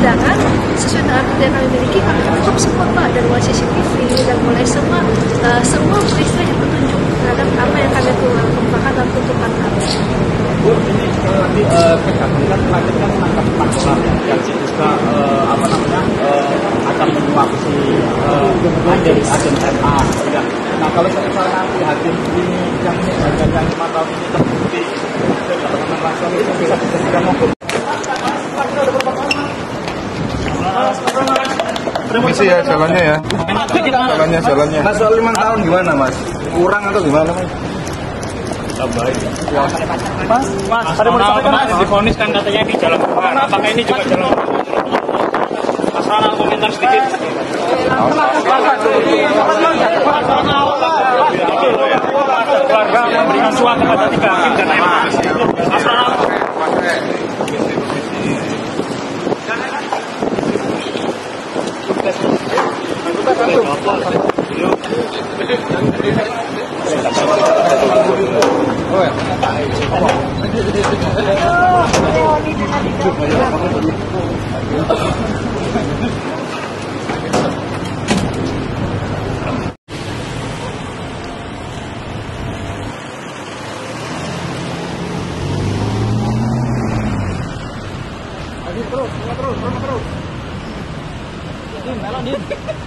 persidangan sesuai dengan bukti yang kami miliki, kami tutup semua Pak, dari CCTV dan mulai semua peristiwa yang petunjuk terhadap apa yang kami kemukakan dalam tuntutan kami. Bu, ini nanti kejaksaan terakhir kan menangkap 4 orang yang juga akan menyuap si agen MA. Ya. Nah kalau misalnya nanti hakim ini yang 5 tahun ini terbukti teman-teman langsung itu bisa dijadikan hukum. Permisi ya jalannya ya. Jalannya. Mas soal 5 tahun gimana Mas? Kurang atau gimana Mas? Baik. Mas, ada mau disampaikan Mas? Divonis kan katanya di jalan Tuhan. Apakah ini juga jalan Tuhan? Mas Rana komentar sedikit. Keluarga memberikan suap kepada 3 hakim dan MA. Mas Rana. Terus.